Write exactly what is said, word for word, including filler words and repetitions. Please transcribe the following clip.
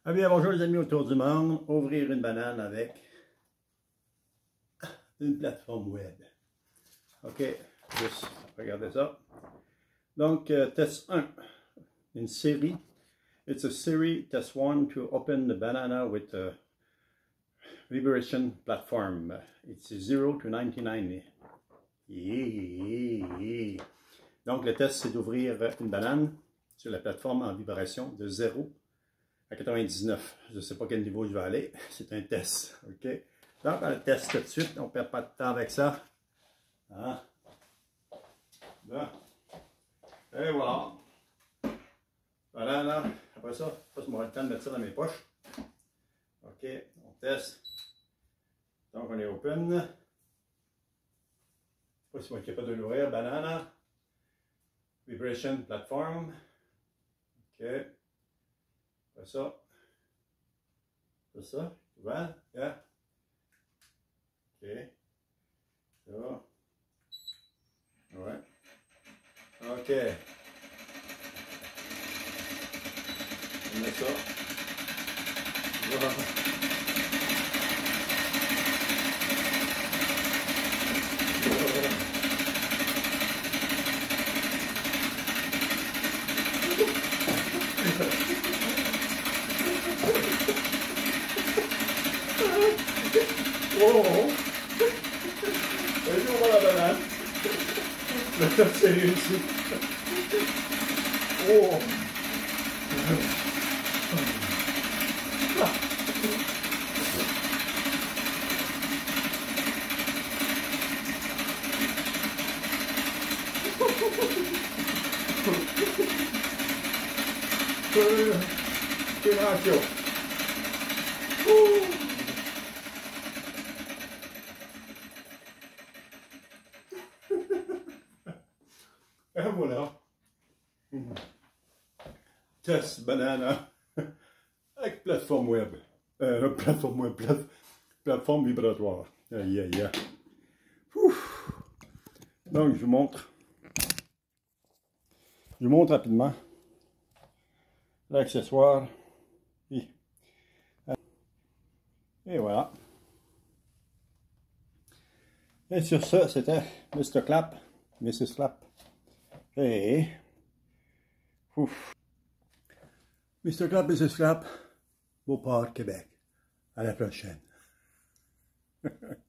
Ah bien, bonjour les amis autour du monde. Ouvrir une banane avec une plateforme web. Ok, juste regardez ça. Donc, euh, test un, une série. It's a series, test one, to open the banana with a vibration platform. It's zero to ninety-nine. Yeah, yeah. Donc, le test, c'est d'ouvrir une banane sur la plateforme en vibration de zéro à quatre-vingt-dix-neuf. Je ne sais pas quel niveau je vais aller. C'est un test. OK? Donc, on le teste tout de suite. On ne perd pas de temps avec ça. Hein? Là. Et voilà. Voilà, là. Après ça, je vais avoir le temps de mettre ça dans mes poches. OK? On teste. Donc, on est open. Je ne sais pas si on est capable de l'ouvrir. Banana. Vibration platform. OK. Après ça. C'est ça. Tu vois? Yeah. OK. Ça va. Ouais. OK. On met ça. Voilà. Oh! Vas-y, on va la banane. Le test c'est réussi. Oh! Quel ratio! Et voilà. Test banana avec plateforme web. Euh, plateforme web, plate, plateforme vibratoire. Aïe, aïe, aïe. Ouf. Donc, je vous montre. Je vous montre rapidement l'accessoire. Et, et voilà. Et sur ça, c'était mister Clap, missus Clap. Et ouf. mister Clap, missus Clap, Beauport, Québec. À la prochaine.